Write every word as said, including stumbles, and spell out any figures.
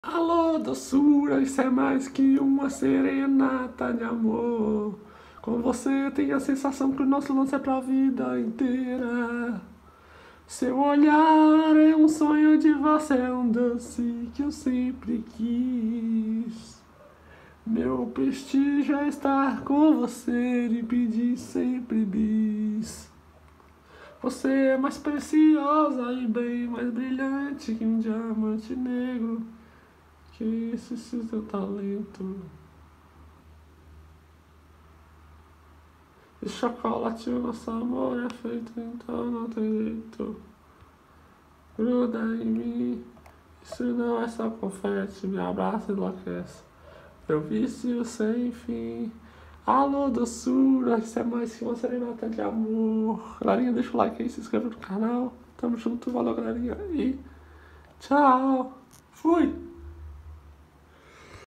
Alô, doçura, isso é mais que uma serenata de amor. Com você tenho a sensação que o nosso lance é pra vida inteira. Seu olhar é um sonho de você, é um doce que eu sempre quis. Meu prestígio é estar com você e pedir sempre bis. Você é mais preciosa e bem mais brilhante que um diamante negro. Que esse esse seu talento. E chocolate, o nosso amor é feito, então não tem jeito. Gruda em mim, isso não é só confete, me abraça e enlouquece. Meu vício sem fim. Alô, doçura, isso é mais que uma serenata de amor. Galerinha, deixa o like aí, se inscreve no canal. Tamo junto, valeu, galerinha. E tchau. Fui.